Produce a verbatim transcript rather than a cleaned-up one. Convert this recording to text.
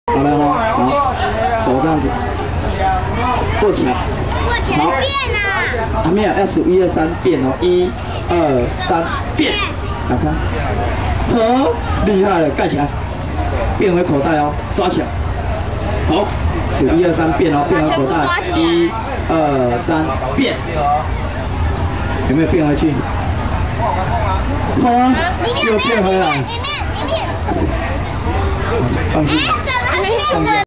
好了哈，好，手这样子，过起来。好，阿米尔要数一二三变哦，一、二、三变，打开。好，厉害了，盖起来，变回口袋哦，抓起来。好，数一二三变哦，变回口袋，一、二、三变。有没有变回去？好啊，又变回来。放心。放心。